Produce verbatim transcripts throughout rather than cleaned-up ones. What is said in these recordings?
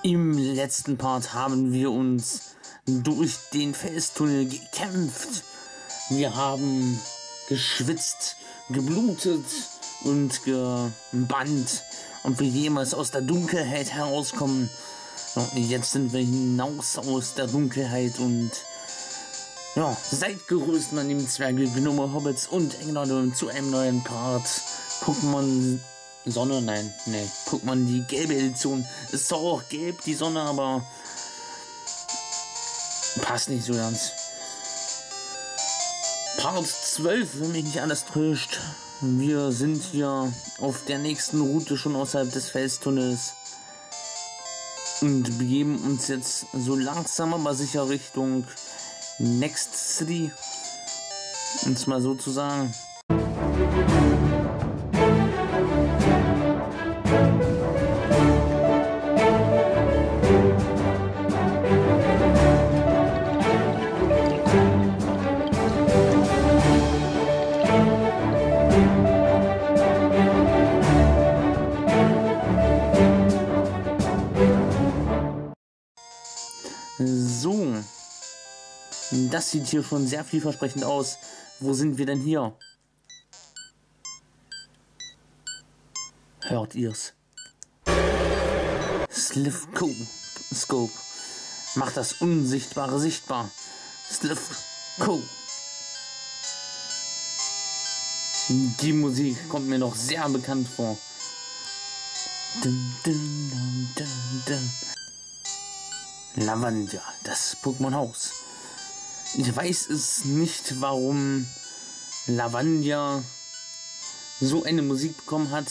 Im letzten Part haben wir uns durch den Felstunnel gekämpft. Wir haben geschwitzt, geblutet und gebannt, und wir jemals aus der Dunkelheit herauskommen. Und jetzt sind wir hinaus aus der Dunkelheit und ja, seid gegrüßt, meine lieben Zwerge, Gnome, Hobbits und Engländer zu einem neuen Part. Pokémon Sonne, nein, nee, Pokémon die gelbe Edition. Ist zwar auch gelb, die Sonne, aber passt nicht so ganz. Part zwölf, wenn mich nicht alles täuscht. Wir sind hier auf der nächsten Route schon außerhalb des Felstunnels und begeben uns jetzt so langsam aber sicher Richtung Next City, um es mal so zu sagen. So, das sieht hier schon sehr vielversprechend aus. Wo sind wir denn hier? Hört ihr's? Slivko-Scope macht das Unsichtbare sichtbar. Slivko. Die Musik kommt mir noch sehr bekannt vor. Dun, dun, dun, dun, dun. Lavandia, das Pokémon-Haus. Ich weiß es nicht, warum Lavandia so eine Musik bekommen hat.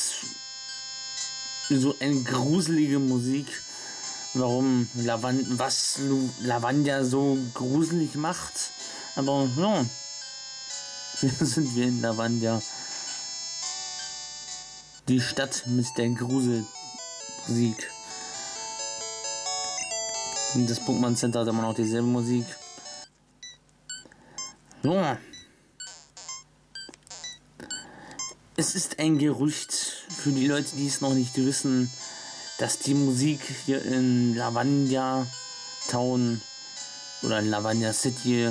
So eine gruselige Musik. Warum Lavand was Lavandia so gruselig macht. Aber ja, hier sind wir in Lavandia. Die Stadt mit der Gruselmusik. Das Pokémon Center hat immer noch dieselbe Musik. Ja. Es ist ein Gerücht für die Leute, die es noch nicht wissen, dass die Musik hier in Lavandia Town oder in Lavandia City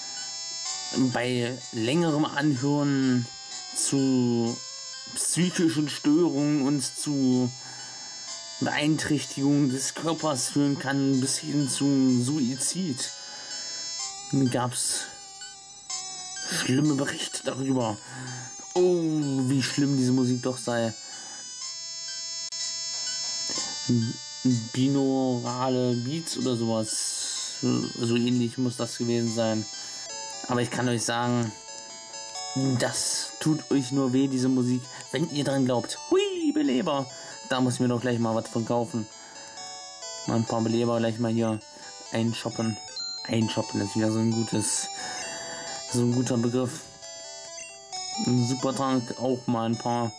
bei längerem Anhören zu psychischen Störungen und zu Beeinträchtigung des Körpers führen kann, bis hin zum Suizid. Gab es schlimme Berichte darüber. Oh, wie schlimm diese Musik doch sei. Binaurale Beats oder sowas. So ähnlich muss das gewesen sein. Aber ich kann euch sagen, das tut euch nur weh, diese Musik, wenn ihr dran glaubt. Hui, Beleber! Da muss ich mir doch gleich mal was von kaufen. Mal ein paar Beleber gleich mal hier einshoppen. Einshoppen ist wieder so ein gutes, so ein guter Begriff. Ein Supertrank auch mal ein paar.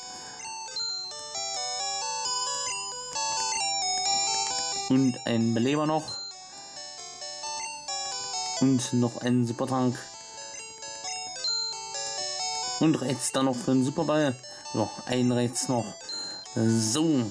Und ein Beleber noch. Und noch ein Supertrank. Und rechts dann noch für einen Superball. So, ein rechts noch. So.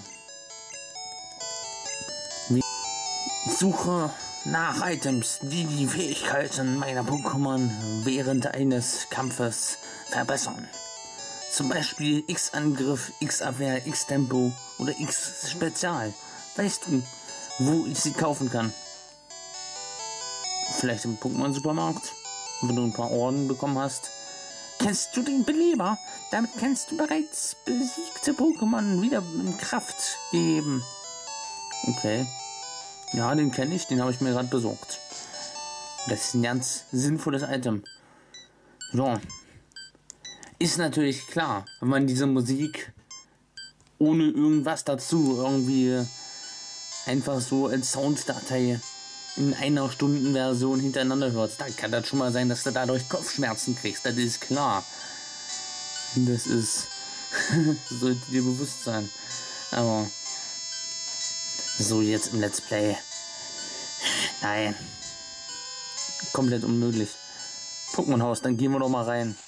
Ich suche nach Items, die die Fähigkeiten meiner Pokémon während eines Kampfes verbessern. Zum Beispiel X-Angriff, X-Abwehr, X-Tempo oder X-Spezial. Weißt du, wo ich sie kaufen kann? Vielleicht im Pokémon-Supermarkt, wenn du ein paar Orden bekommen hast. Kennst du den Beleber? Damit kannst du bereits besiegte Pokémon wieder in Kraft geben. Okay. Ja, den kenne ich, den habe ich mir gerade besorgt. Das ist ein ganz sinnvolles Item. So. Ist natürlich klar, wenn man diese Musik ohne irgendwas dazu irgendwie einfach so als Sounddatei in einer Stundenversion hintereinander hört, dann kann das schon mal sein, dass du dadurch Kopfschmerzen kriegst. Das ist klar. Das ist sollte dir bewusst sein. Aber so jetzt im Let's Play. Nein. Komplett unmöglich. Pokémon Haus, dann gehen wir doch mal rein.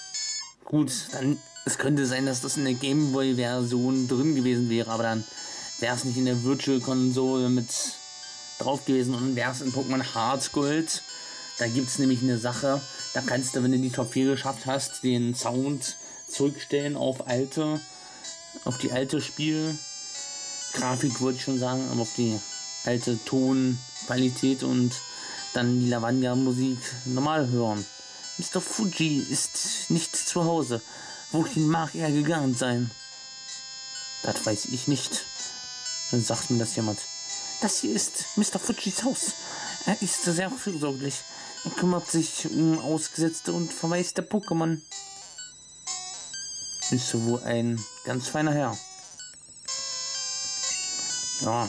Gut, dann es könnte sein, dass das in der Gameboy-Version drin gewesen wäre, aber dann wäre es nicht in der Virtual Console mit drauf gewesen und wäre es in Pokémon Heart Gold. Da gibt es nämlich eine Sache, da kannst du, wenn du die Top vier geschafft hast, den Sound zurückstellen auf alte, auf die alte Spielgrafik, wollte ich schon sagen, aber auf die alte Tonqualität und dann die Lavanja-Musik normal hören. Mister Fuji ist nicht zu Hause. Wohin mag er gegangen sein? Das weiß ich nicht. Dann sagt mir das jemand. Das hier ist Mister Fujis Haus. Er ist sehr fürsorglich. Er kümmert sich um ausgesetzte und verwaiste Pokémon. Ist wohl ein ganz feiner Herr. Ja.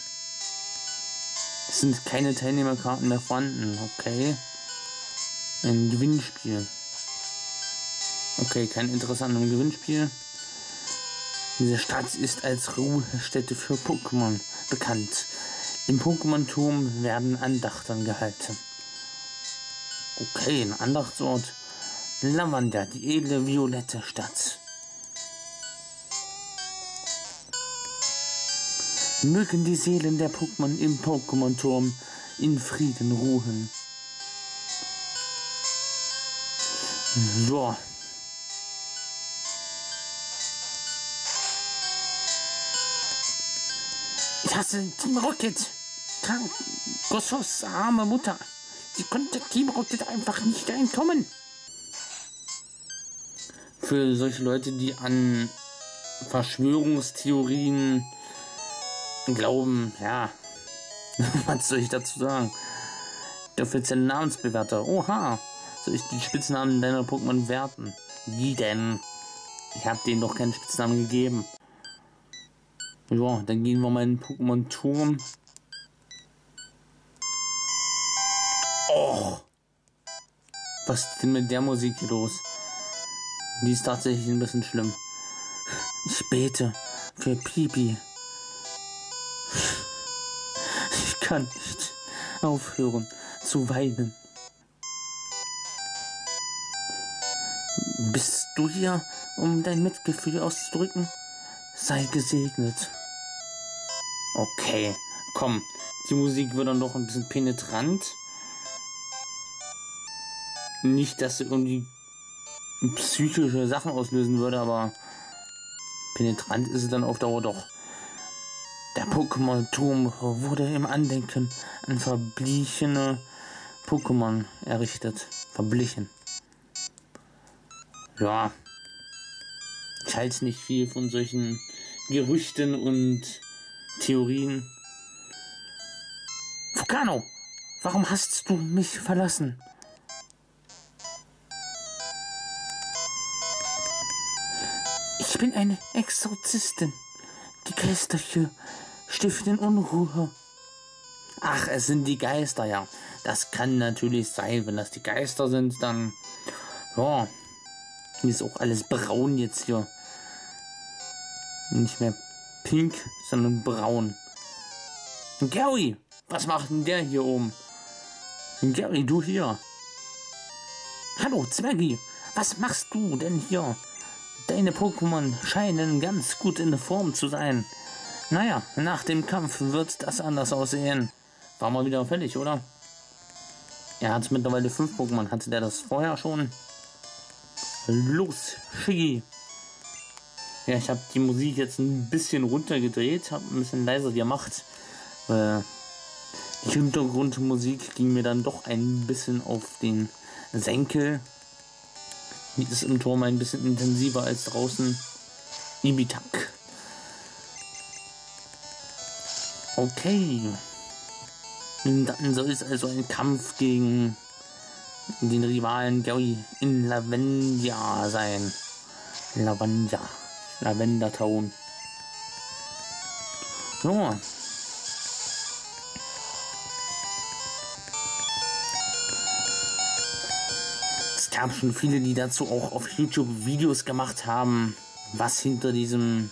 Es sind keine Teilnehmerkarten mehr vorhanden. Okay. Ein Gewinnspiel. Okay, kein Interesse an einem Gewinnspiel. Diese Stadt ist als Ruhestätte für Pokémon bekannt. Im Pokémon-Turm werden Andachten gehalten. Okay, ein Andachtsort. Lavanja, die edle violette Stadt. Mögen die Seelen der Pokémon im Pokémon-Turm in Frieden ruhen. So. Ich hasse Team Rocket. Krank. Gossos arme Mutter. Sie konnte Team Rocket einfach nicht entkommen. Für solche Leute, die an Verschwörungstheorien glauben, ja, was soll ich dazu sagen? Der offizielle Namensbewerter. Oha, soll ich die Spitznamen deiner Pokémon werten? Wie denn? Ich habe denen doch keinen Spitznamen gegeben. Ja, dann gehen wir mal in den Pokémon-Turm. Oh! Was ist denn mit der Musik hier los? Die ist tatsächlich ein bisschen schlimm. Ich bete für Pipi. Ich kann nicht aufhören zu weinen. Bist du hier, um dein Mitgefühl auszudrücken? Sei gesegnet. Okay, komm. Die Musik wird dann doch ein bisschen penetrant. Nicht, dass sie irgendwie psychische Sachen auslösen würde, aber penetrant ist es dann auf Dauer doch. Der Pokémon-Turm wurde im Andenken an verblichene Pokémon errichtet. Verblichen. Ja. Ich halte nicht viel von solchen Gerüchten und Theorien. Vulcano, warum hast du mich verlassen? Ich bin eine Exorzistin. Die Geister hier stiften Unruhe. Ach, es sind die Geister, ja. Das kann natürlich sein. Wenn das die Geister sind, dann... Ja. Hier ist auch alles braun jetzt hier. Nicht mehr pink, sondern braun. Gary, was macht denn der hier oben? Gary, du hier. Hallo, Zwergi. Was machst du denn hier? Deine Pokémon scheinen ganz gut in der Form zu sein. Naja, nach dem Kampf wird das anders aussehen. War mal wieder fertig, oder? Er hat mittlerweile fünf Pokémon. Hatte der das vorher schon? Los, Shiggy. Ja, ich habe die Musik jetzt ein bisschen runtergedreht, habe ein bisschen leiser gemacht. Äh, die Hintergrundmusik ging mir dann doch ein bisschen auf den Senkel. Die ist im Turm ein bisschen intensiver als draußen. Ibitak. Okay. Und dann soll es also ein Kampf gegen den Rivalen Gary in Lavanja sein. Lavanja. Lavender Town. So. Es gab schon viele, die dazu auch auf YouTube Videos gemacht haben, was hinter diesem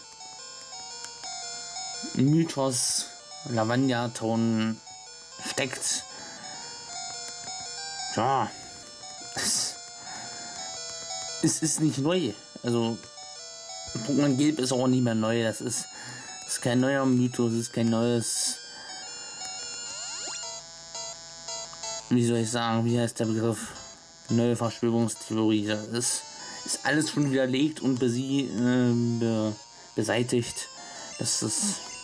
Mythos Lavanja Town steckt. Ja. Es, es ist nicht neu. Also Pokémon Gelb ist auch nicht mehr neu. Das ist Es ist kein neuer Mythos, es ist kein neues... Wie soll ich sagen, wie heißt der Begriff? Neue Verschwörungstheorie. Das ist, ist alles schon widerlegt und besie äh, be beseitigt. Das ist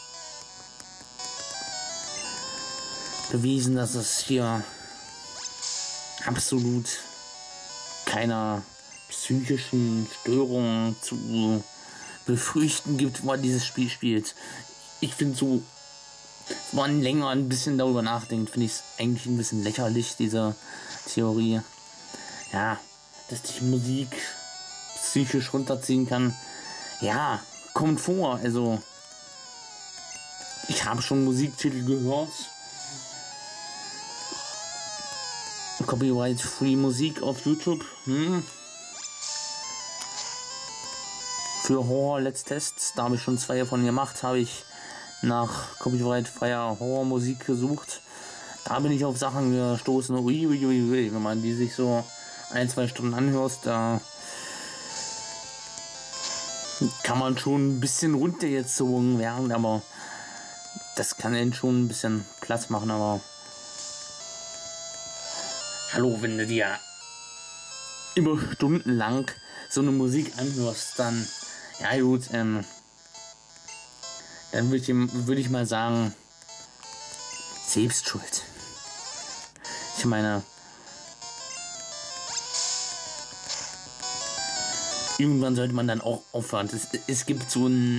bewiesen, dass es hier absolut keiner psychischen Störung zu befürchten gibt, wo man dieses Spiel spielt. Ich finde so, wenn man länger ein bisschen darüber nachdenkt, finde ich es eigentlich ein bisschen lächerlich, diese Theorie. Ja, dass dich Musik psychisch runterziehen kann. Ja, kommt vor. Also, ich habe schon Musiktitel gehört. Copyright-free Musik auf YouTube. Hm. Für Horror Let's Tests, da habe ich schon zwei davon gemacht, habe ich nach copyright-freier Horrormusik gesucht. Da bin ich auf Sachen gestoßen, ui, ui, ui, ui. Wenn man die sich so ein, zwei Stunden anhört, da kann man schon ein bisschen runtergezogen werden, aber das kann einen schon ein bisschen Platz machen, aber hallo, wenn du dir immer stundenlang so eine Musik anhörst, dann, ja gut, ähm, dann würde ich, würd ich mal sagen, selbst schuld. Ich meine, irgendwann sollte man dann auch aufhören. Es, es gibt so ein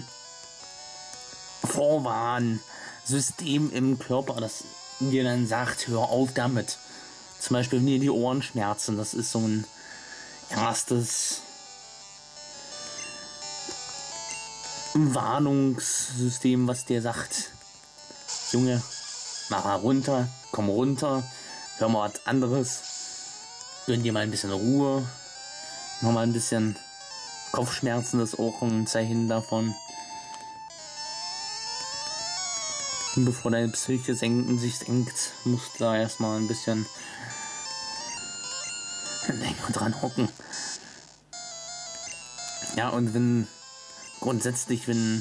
Vorwarnsystem im Körper, das dir dann sagt, hör auf damit. Zum Beispiel, wenn dir die Ohren schmerzen, das ist so ein erstes Warnungssystem, was dir sagt, Junge, mach mal runter, komm runter, hör mal was anderes, gönn dir mal ein bisschen Ruhe, mach mal ein bisschen Kopfschmerzen, das ist auch ein Zeichen davon. Und bevor deine Psyche senken, sich senkt, musst du da erstmal ein bisschen länger dran hocken. Ja, und wenn grundsätzlich, wenn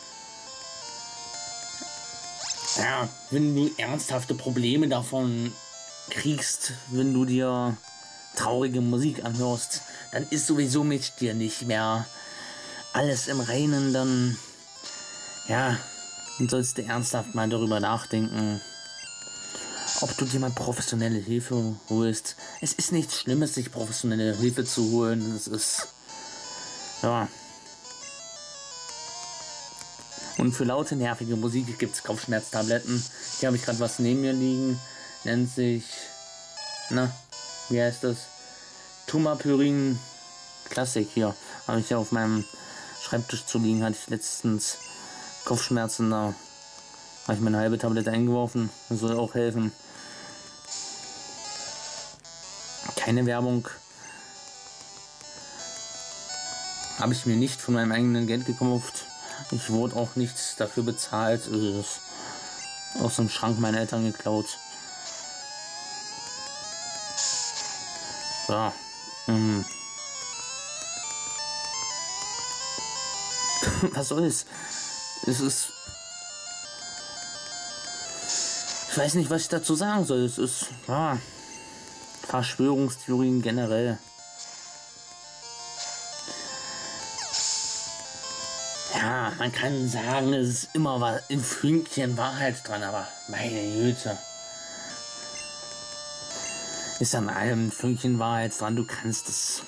ja, wenn du ernsthafte Probleme davon kriegst, wenn du dir traurige Musik anhörst, dann ist sowieso mit dir nicht mehr alles im Reinen, dann ja, dann sollst du ernsthaft mal darüber nachdenken, ob du dir mal professionelle Hilfe holst. Es ist nichts Schlimmes, sich professionelle Hilfe zu holen. Es ist ja. Und für laute, nervige Musik gibt es Kopfschmerztabletten. Hier habe ich gerade was neben mir liegen. Nennt sich, na, wie heißt das? Tumapyrin Classic hier. Habe ich ja auf meinem Schreibtisch zu liegen. Hatte ich letztens Kopfschmerzen, da habe ich meine halbe Tablette eingeworfen. Das soll auch helfen. Keine Werbung. Habe ich mir nicht von meinem eigenen Geld gekauft. Ich wurde auch nichts dafür bezahlt. Es ist aus dem Schrank meiner Eltern geklaut. Ja. Ähm. Was soll's? Es ist... Ich weiß nicht, was ich dazu sagen soll. Es ist... Ja, Verschwörungstheorien generell. Ja, man kann sagen, es ist immer was, ein Fünkchen Wahrheit dran, aber meine Güte. Ist an allem ein Fünkchen Wahrheit dran, du kannst es.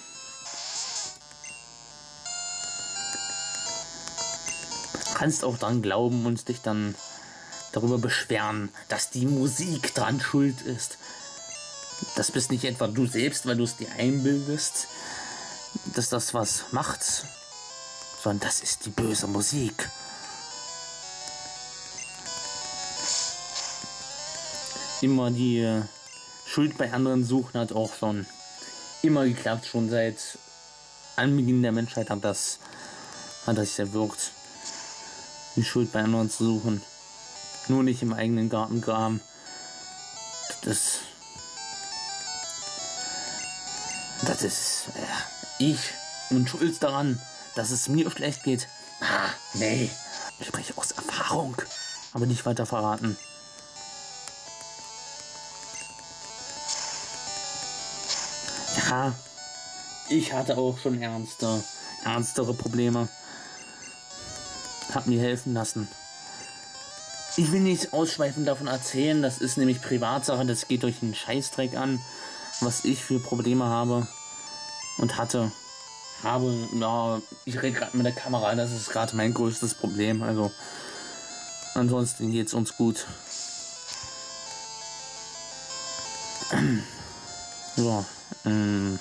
Du kannst auch dran glauben und dich dann darüber beschweren, dass die Musik dran schuld ist. Das bist nicht etwa du selbst, weil du es dir einbildest, dass das was macht, sondern das ist die böse Musik. Immer die äh, Schuld bei anderen suchen hat auch schon immer geklappt, schon seit Anbeginn der Menschheit hat das, hat das erwirkt, die Schuld bei anderen zu suchen. Nur nicht im eigenen Garten graben. Das, das ist äh, ich und schuld daran, dass es mir schlecht geht. Ah, nee. Ich spreche aus Erfahrung, aber nicht weiter verraten. Ja, ich hatte auch schon ernste, ernstere Probleme. Hab mir helfen lassen. Ich will nicht ausschweifend davon erzählen, das ist nämlich Privatsache, das geht durch einen Scheißdreck an, was ich für Probleme habe und hatte. Habe, ja, ich rede gerade mit der Kamera, das ist gerade mein größtes Problem, also ansonsten geht's uns gut. So, ähm,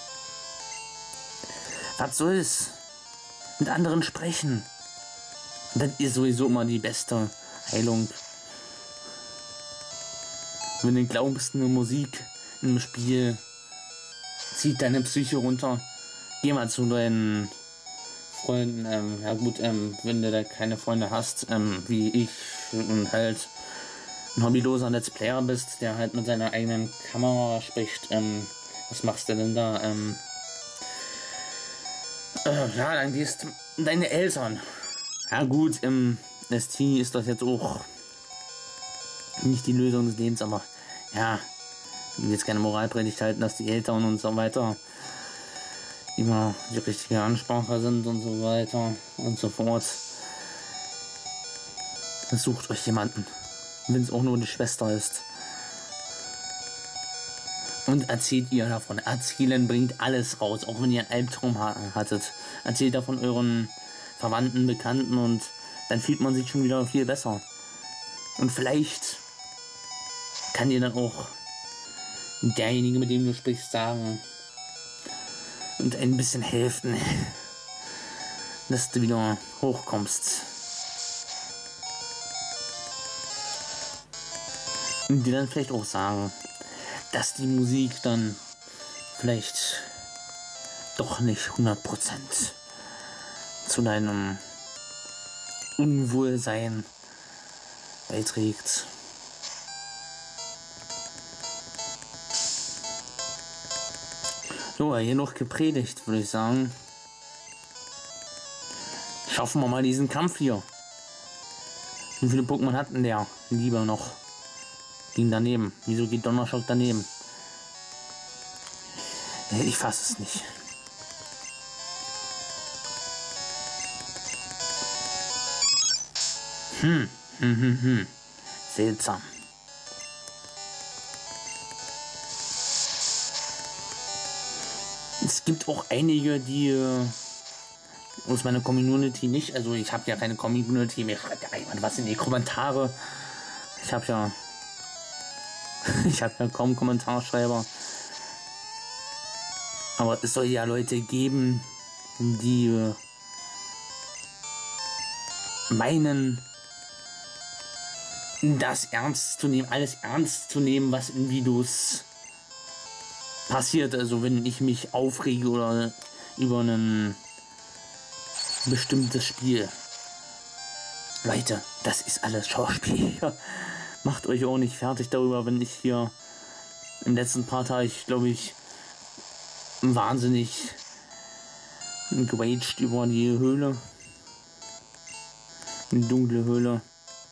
was soll's? Mit anderen sprechen. Das ist sowieso immer die beste Heilung. Wenn du glaubst, eine Musik im Spiel zieht deine Psyche runter, geh mal zu deinen Freunden. Ähm, ja gut, ähm, wenn du da keine Freunde hast, ähm, wie ich und halt ein hobbyloser Let's Player bist, der halt mit seiner eigenen Kamera spricht, ähm, was machst du denn da? Ähm, äh, ja, dann gehst deine Eltern. Ja gut, im S T ist das jetzt auch nicht die Lösung des Lebens, aber ja, ich will jetzt keine Moralpredigt halten, dass die Eltern und so weiter immer die richtige Ansprache sind und so weiter und so fort. Sucht euch jemanden, wenn es auch nur eine Schwester ist. Und erzählt ihr davon. Erzählen bringt alles raus, auch wenn ihr einen Albtraum hattet. Erzählt davon euren Verwandten, Bekannten und dann fühlt man sich schon wieder viel besser. Und vielleicht kann dir dann auch derjenige, mit dem du sprichst, sagen und ein bisschen helfen, dass du wieder hochkommst. Und dir dann vielleicht auch sagen, dass die Musik dann vielleicht doch nicht hundert Prozent zu deinem Unwohlsein beiträgt. So, hier noch gepredigt, würde ich sagen. Schaffen wir mal diesen Kampf hier. Wie viele Pokémon hat denn der? Lieber noch. Ging daneben. Wieso geht Donnerschock daneben? Ich fasse es nicht. Hm, hm, hm, hm. Seltsam. Es gibt auch einige, die äh, aus meiner Community nicht, also ich habe ja keine Community, mir schreibt ja jemand was in die Kommentare. Ich habe ja ich habe ja kaum Kommentarschreiber. Aber es soll ja Leute geben, die äh, meinen, das ernst zu nehmen, alles ernst zu nehmen, was in Videos passiert. Also wenn ich mich aufrege oder über ein bestimmtes Spiel. Leute, das ist alles Schauspiel. Macht euch auch nicht fertig darüber, wenn ich hier im letzten Part habe ich, glaube ich, wahnsinnig gewaged über die Höhle. Die dunkle Höhle.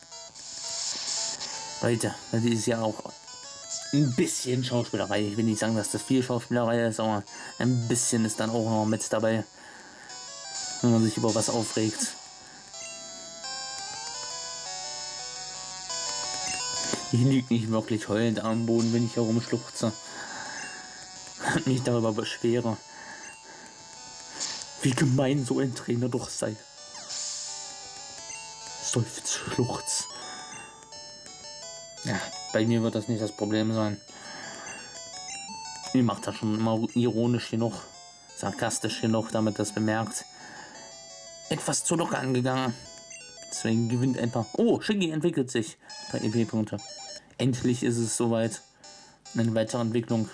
Leute, das ist ja auch ein bisschen Schauspielerei. Ich will nicht sagen, dass das viel Schauspielerei ist, aber ein bisschen ist dann auch noch mit dabei, wenn man sich über was aufregt. Ich liege nicht wirklich heulend am Boden, wenn ich herumschluchze und mich darüber beschwere, wie gemein so ein Trainer doch sei. Seufz, schluchz. Ja, bei mir wird das nicht das Problem sein. Ihr macht das schon immer ironisch genug, sarkastisch genug, damit das bemerkt. Etwas zu locker angegangen. Deswegen gewinnt einfach. Oh, Shiggy entwickelt sich. Bei E P-Punkte. Endlich ist es soweit. Eine weitere Entwicklung.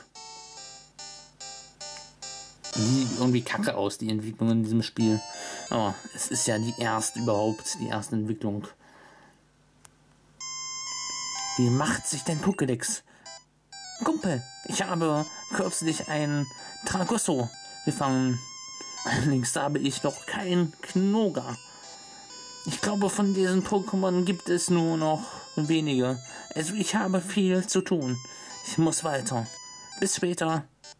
Sieht irgendwie kacke aus, die Entwicklung in diesem Spiel. Aber es ist ja die erste überhaupt, die erste Entwicklung. Wie macht sich dein Pokédex? Kumpel, ich habe kürzlich ein Tragosso gefangen. Allerdings habe ich noch kein Knoga. Ich glaube, von diesen Pokémon gibt es nur noch wenige. Also ich habe viel zu tun. Ich muss weiter. Bis später.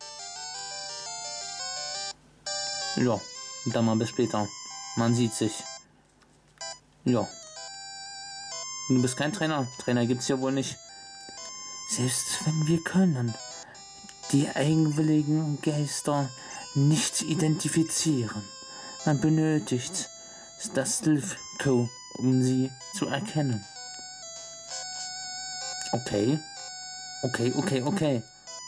Ja, dann mal bis später. Man sieht sich. Ja. Du bist kein Trainer. Trainer gibt's ja wohl nicht. Selbst wenn wir können, die eigenwilligen Geister nicht identifizieren. Man benötigt das Silph-Co, um sie zu erkennen. Okay. Okay, okay, okay.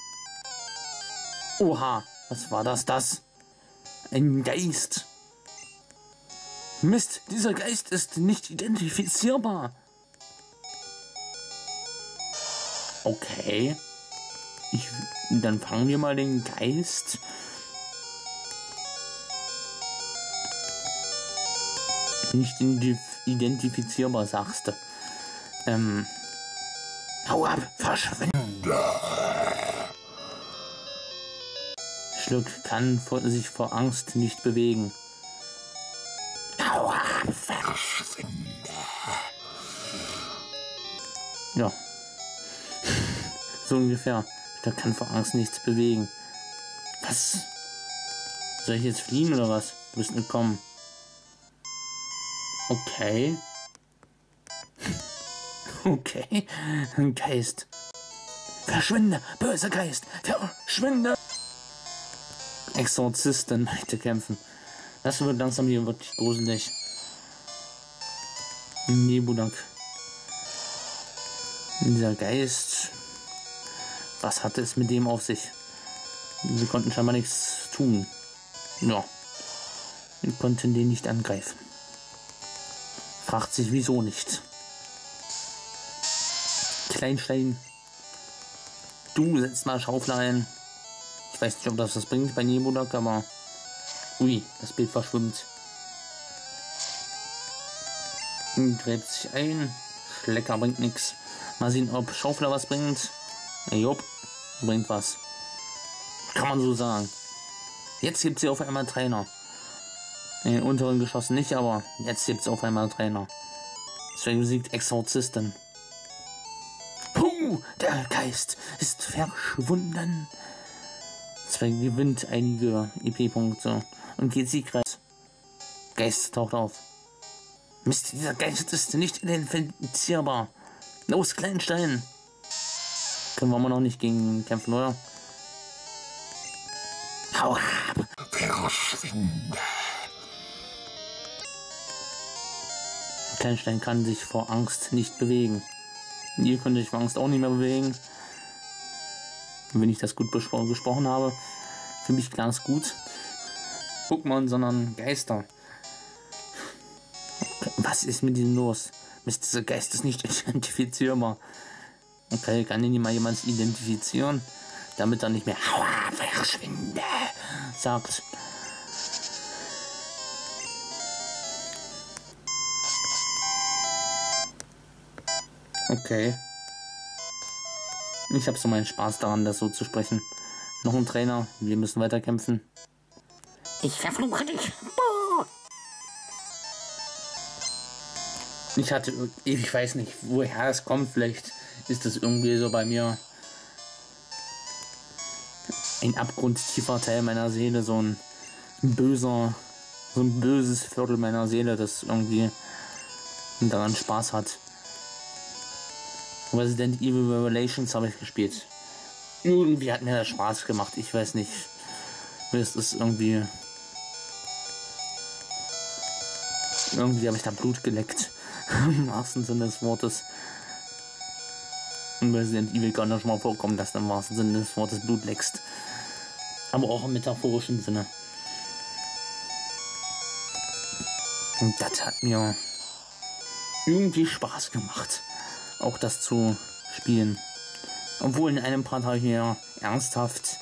Oha, was war das, das? Ein Geist. Mist, dieser Geist ist nicht identifizierbar. Okay. Ich, dann fangen wir mal den Geist. Nicht identifizierbar, sagst du. Ähm. Hau ab, verschwinde. Schluck kann vor, sich vor Angst nicht bewegen. Hau ab, verschwinde. Ja. So ungefähr. Schluck kann vor Angst nichts bewegen. Was? Soll ich jetzt fliehen oder was? Du bist entkommen. Okay. Okay. Ein Geist. Verschwinde, böser Geist. Verschwinde. Exorzisten möchte kämpfen. Das wird langsam hier wirklich gruselig. Nebulak. Dieser Geist. Was hatte es mit dem auf sich? Wir konnten scheinbar nichts tun. Ja. Wir konnten den nicht angreifen. Fragt sich wieso nicht. Kleinstein. Du setzt mal Schaufel ein. Ich weiß nicht, ob das was bringt bei Nebulak, aber... Ui, das Bild verschwimmt. Gräbt sich ein. Schlecker bringt nichts. Mal sehen, ob Schaufler was bringt. Jupp, bringt was. Kann man so sagen. Jetzt gibt es hier auf einmal Trainer. In den unteren Geschossen nicht, aber jetzt gibt es auf einmal Trainer. Deswegen besiegt Exorzisten. Puh, der Geist ist verschwunden. Deswegen gewinnt einige I P-Punkte und geht siegreich. Geist taucht auf. Mist, dieser Geist ist nicht identifizierbar. Los, Kleinstein. Können wir mal noch nicht gegen kämpfen, oder? Hau ab. Verschwinde. Kleinstein kann sich vor Angst nicht bewegen. Ihr könnt euch vor Angst auch nicht mehr bewegen. Wenn ich das gut gesprochen habe. Für mich klar ist gut. Pokémon, sondern Geister. Was ist mit ihnen los? Mist, dieser Geist ist nicht identifizierbar. Okay, kann ihn mal jemand identifizieren? Damit er nicht mehr Aua, verschwinde sagt. Okay. Ich habe so meinen Spaß daran, das so zu sprechen. Noch ein Trainer, wir müssen weiter kämpfen. Ich verfluche dich. Boah. Ich hatte, ich weiß nicht, woher es kommt. Vielleicht ist das irgendwie so bei mir ein abgrundtiefer Teil meiner Seele, so ein böser, so ein böses Viertel meiner Seele, das irgendwie daran Spaß hat. Resident Evil Revelations habe ich gespielt. Irgendwie hat mir das Spaß gemacht. Ich weiß nicht. Es ist irgendwie. Irgendwie habe ich da Blut geleckt. Im wahrsten Sinne des Wortes. In Resident Evil kann das schon mal vorkommen, dass du im wahrsten Sinne des Wortes Blut leckst. Aber auch im metaphorischen Sinne. Und das hat mir irgendwie Spaß gemacht. Auch das zu spielen. Obwohl in einem Part habe ich mir ernsthaft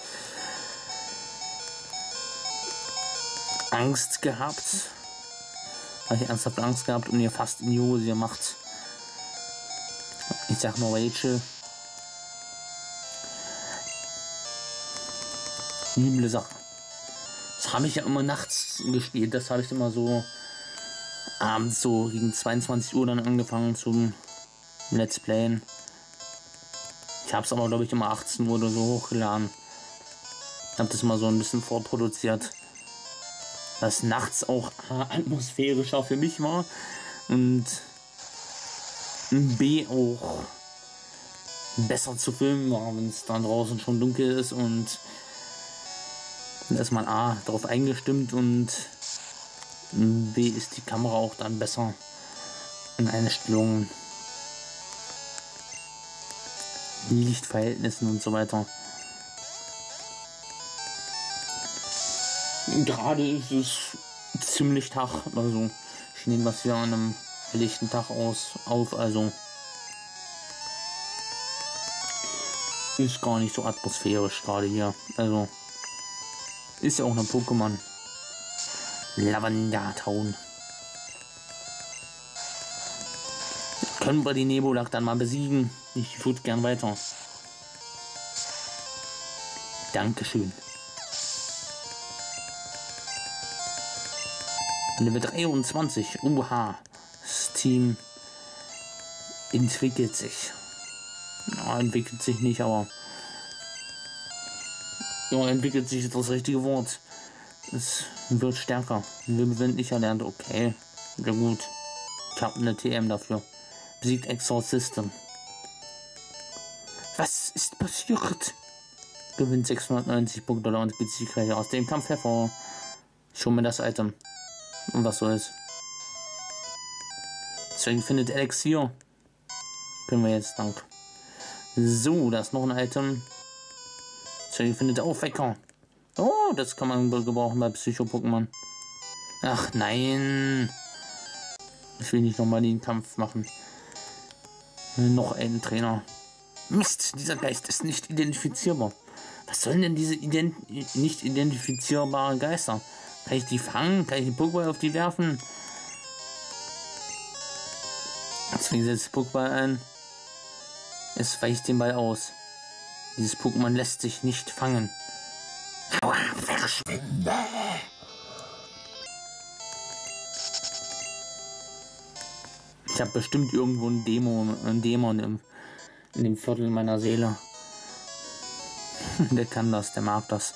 Angst gehabt. Habe ich ernsthaft Angst gehabt und ihr fast in die Hose gemacht. Ich sag nur Rachel. Üble Sache. Das habe ich ja immer nachts gespielt. Das habe ich immer so abends so gegen zweiundzwanzig Uhr dann angefangen zum Let's Playen. Ich habe es aber, glaube ich, immer achtzehn Uhr oder so hochgeladen. Habe das mal so ein bisschen vorproduziert, was nachts auch atmosphärischer für mich war und B auch besser zu filmen war, wenn es dann draußen schon dunkel ist, und dann ist man A darauf eingestimmt und B ist die Kamera auch dann besser in Einstellungen, Lichtverhältnissen und so weiter. Gerade ist es ziemlich Tag, also ich nehme das hier an einem helllichten Tag aus auf, also ist gar nicht so atmosphärisch gerade hier, also ist ja auch ein Pokémon. Lavender Town. Können wir die Nebulak dann mal besiegen? Ich würde gern weiter. Dankeschön. Level dreiundzwanzig. Uha. Das Team entwickelt sich. Ja, entwickelt sich nicht, aber ja, entwickelt sich ist das richtige Wort. Es wird stärker. Wir sind nicht erlernt. Okay. Ja gut. Ich habe eine T M dafür. Besiegt Exorcisten. Was ist passiert? Gewinnt sechshundertneunzig Punkte und geht sich gleich aus dem Kampf hervor. Schon mir das Item. Und was soll es? Deswegen findet Elixier. Können wir jetzt dank. So, da ist noch ein Item. Deswegen findet Aufwecker. Oh, das kann man gebrauchen bei Psycho-Pokémon. Ach nein. Ich will nicht nochmal den Kampf machen. Noch einen Trainer. Mist, dieser Geist ist nicht identifizierbar. Was sollen denn diese ident nicht identifizierbaren Geister? Kann ich die fangen? Kann ich den Pokéball auf die werfen? Deswegen setzt Pokéball ein. Es weicht den Ball aus. Dieses Pokémon lässt sich nicht fangen. Aua, verschwinde! Ich habe bestimmt irgendwo einen Dämon, einen Dämon im, in dem Viertel meiner Seele. Der kann das, der mag das.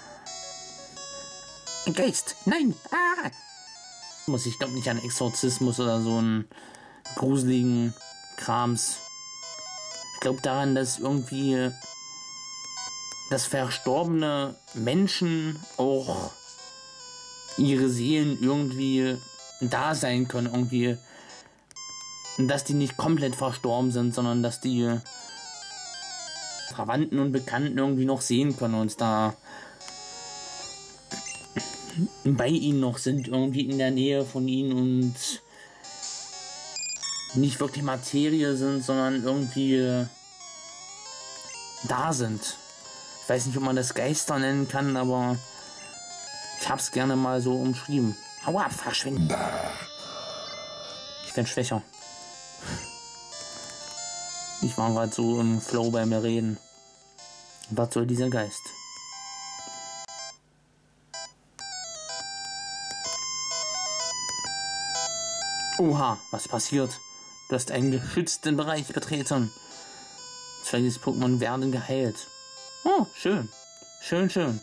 Ein Geist! Nein! Ah! Muss ich glaube nicht an Exorzismus oder so einen gruseligen Krams. Ich glaube daran, dass irgendwie dass verstorbene Menschen auch ihre Seelen irgendwie da sein können, irgendwie, dass die nicht komplett verstorben sind, sondern dass die Verwandten und Bekannten irgendwie noch sehen können und da bei ihnen noch sind, irgendwie in der Nähe von ihnen und nicht wirklich Materie sind, sondern irgendwie da sind. Ich weiß nicht, ob man das Geister nennen kann, aber ich hab's gerne mal so umschrieben. Hau ab, verschwinden. Ich bin schwächer. Ich war gerade so im Flow bei mir reden. Was soll dieser Geist? Oha, was passiert? Du hast einen geschützten Bereich betreten. Zwei dieses Pokémon werden geheilt. Oh, schön. Schön, schön.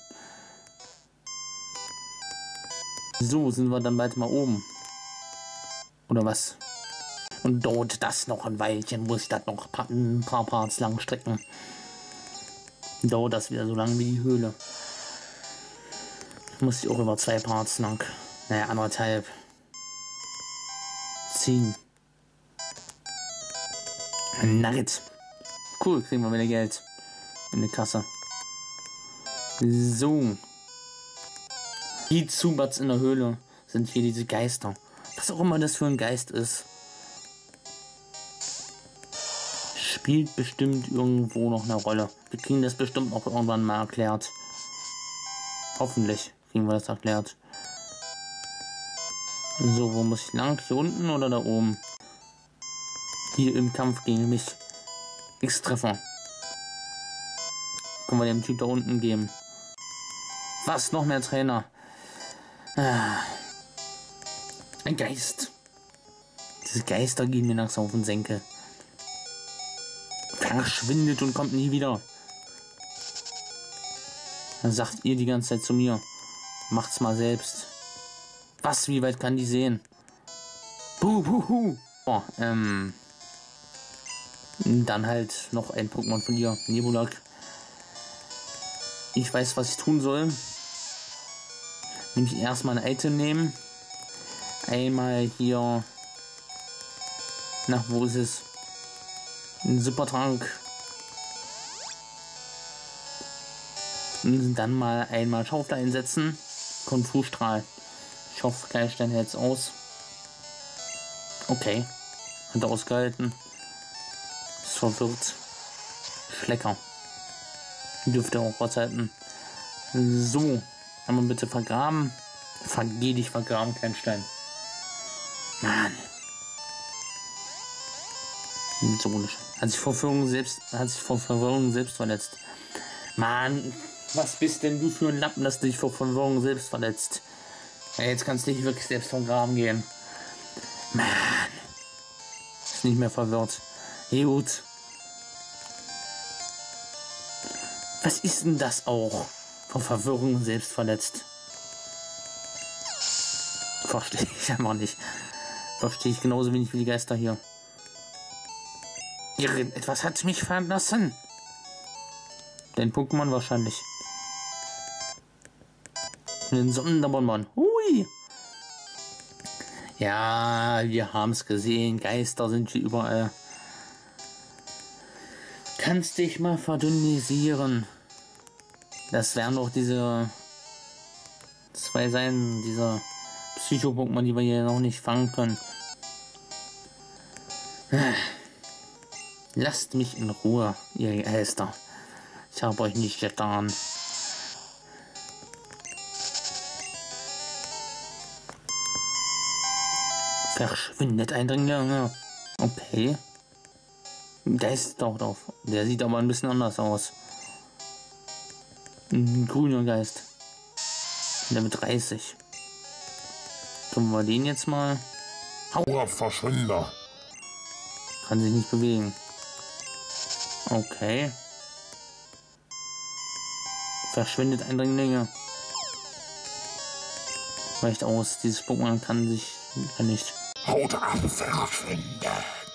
So, sind wir dann bald mal oben. Oder was? Und dauert das noch ein Weilchen, muss ich das noch ein paar Parts lang strecken. Dauert das wieder so lang wie die Höhle. Muss ich auch über zwei Parts lang. Naja, anderthalb. Ziehen. Nugget. Cool, kriegen wir wieder Geld in die Kasse. So. Die Zubats in der Höhle sind hier diese Geister. Was auch immer das für ein Geist ist. Spielt bestimmt irgendwo noch eine Rolle. Wir kriegen das bestimmt auch irgendwann mal erklärt. Hoffentlich kriegen wir das erklärt. So, wo muss ich lang? Hier unten oder da oben? Hier im Kampf gegen mich. X-Treffer. Können wir dem Typ da unten geben. Was? Noch mehr Trainer. Ah. Ein Geist. Diese Geister gehen mir langsam auf den Senkel. Verschwindet und kommt nie wieder. Dann sagt ihr die ganze Zeit zu mir, macht's mal selbst. Was, wie weit kann die sehen? Buh, buh, buh. Oh, ähm. Dann halt noch ein Pokémon von dir, Nebulak. Ich weiß, was ich tun soll. Nämlich erstmal ein Item nehmen. Einmal hier. Na, wo ist es? Ein Supertrank. Und dann mal einmal Schaufel einsetzen. Konfusstrahl. Ich hoffe, gleich dann jetzt aus. Okay. Hat er ausgehalten. Ist verwirrt. Schlecker. Dürfte auch aushalten. So. Einmal bitte vergraben. Vergeh dich vergraben, kein Stein. Mann. So eine Scheiße. Hat sich vor Verwirrung selbst, hat sich vor Verwirrung selbst verletzt. Mann, was bist denn du für ein Lappen, dass du dich vor Verwirrung selbst verletzt? Ja, jetzt kannst du nicht wirklich selbst vergraben gehen. Mann. Ist nicht mehr verwirrt. Gut. Was ist denn das auch? Vor Verwirrung selbst verletzt. Verstehe ich einfach nicht. Verstehe ich genauso wenig wie die Geister hier. Irgendetwas hat mich verlassen. Den Pokémon wahrscheinlich. Den Sonderbonbon. Hui. Ja, wir haben es gesehen. Geister sind hier überall. Kannst dich mal verdünnisieren. Das wären doch diese zwei sein, diese Psycho-Pokémon, die wir hier noch nicht fangen können. Lasst mich in Ruhe, ihr Geister. Ich habe euch nicht getan. Verschwindet Eindringlinge. Okay. Geist taucht auf. Der sieht aber ein bisschen anders aus. Ein grüner Geist. Der mit dreißig. Können wir den jetzt mal. Hau ab, Verschwinder. Kann sich nicht bewegen. Okay. Verschwindet Eindringlinge. Reicht aus. Dieses Pokémon kann sich kann nicht. Haut ab, verschwindet.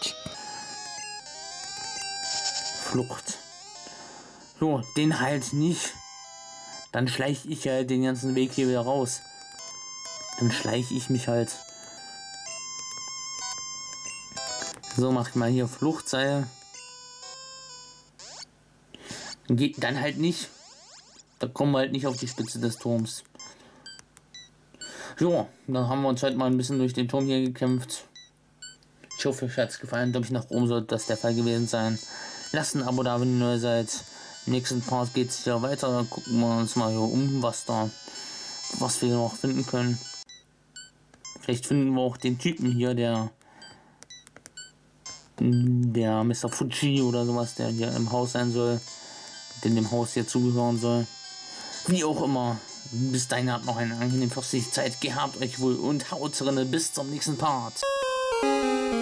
Flucht. So, den halt nicht. Dann schleiche ich ja den ganzen Weg hier wieder raus. Dann schleiche ich mich halt. So, mach ich mal hier Fluchtseil. Geht dann halt nicht. Da kommen wir halt nicht auf die Spitze des Turms. So, dann haben wir uns heute mal ein bisschen durch den Turm hier gekämpft. Ich hoffe, euch hat es gefallen. Glaube ich, nach oben sollte das der Fall gewesen sein. Lasst ein Abo da, wenn ihr neu seid. Im nächsten Part geht es ja weiter. Dann gucken wir uns mal hier um, was da, was wir noch finden können. Vielleicht finden wir auch den Typen hier, der, der Mister Fuji oder sowas, der hier im Haus sein soll, der dem Haus hier zugehören soll. Wie auch immer. Bis dahin habt noch eine angenehme fürstliche Zeit. Gehabt euch wohl und haut drinne. Bis zum nächsten Part.